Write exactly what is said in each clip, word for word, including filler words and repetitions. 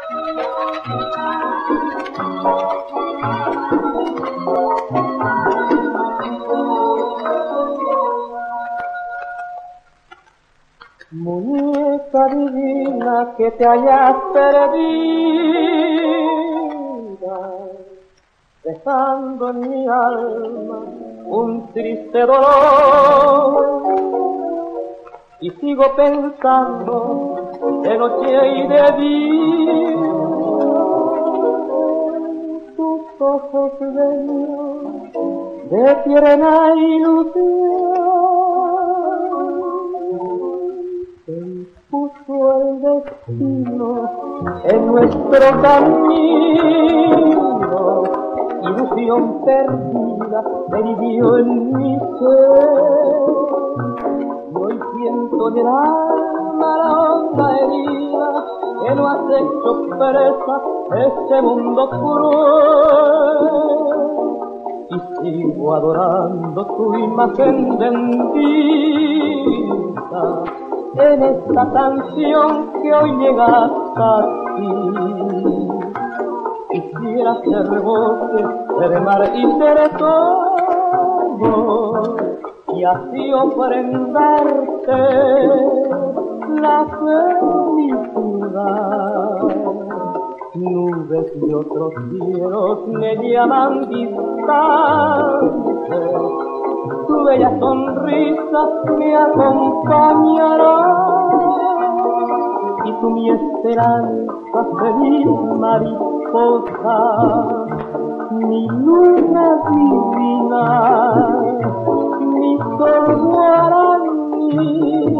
Muñeca divina que te hayas perdida, dejando en mi alma un triste dolor, y sigo pensando de noche y de día, tus ojos bellos de tierna ilusión. Puso el destino en nuestro camino, ilusión perdida me vivió en mi ser, y hoy siento en el alma la honda herida que no has hecho presa este mundo cruel, y sigo adorando tu imagen bendita en esta canción que hoy llega hasta ti. Quisiera ser voces de mar y ser todo, y así ofrendarte la felicidad. Nubes y otros cielos me llaman distante, tu bella sonrisa me acompañará, y tú mi esperanza, feliz mariposa, mi luna divina, mi sol guaraní.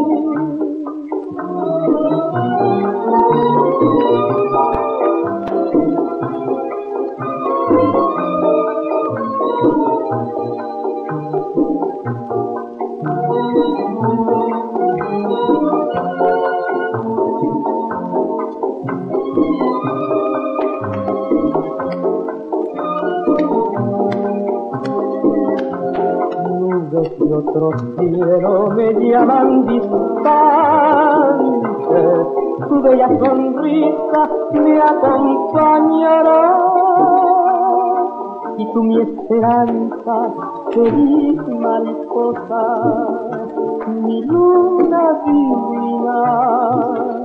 Nubes y otros cielos me llaman distante, tu bella sonrisa me acompañará, y tú mi esperanza, feliz mariposa, mi luna divina.